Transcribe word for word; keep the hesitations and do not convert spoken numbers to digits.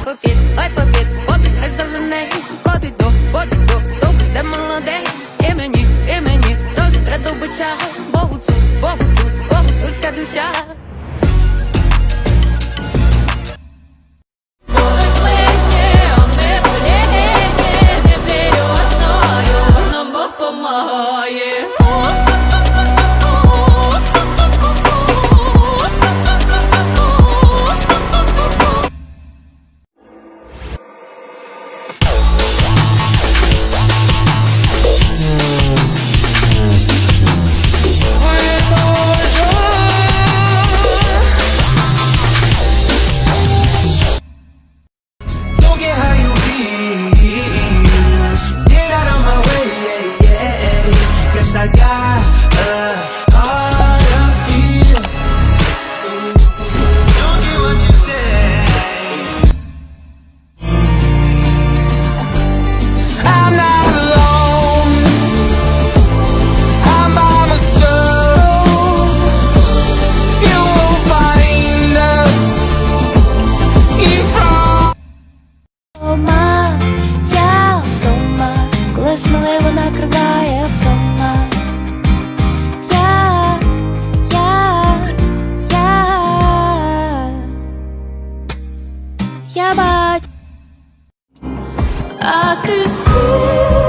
попід, ой попід, попід, хай зелений. Ходи до, ходи до, до пусте молодей. І мені, і мені, досі треба до бича. Богу цу, Богу цу, Богу цурська душа. I got a heart of steel. Don't get what you say. I'm not alone. I'm by myself. You will find out. You from Дома, я вдома, коли сміливо накриває вдома. Я бачу, а ти спиш.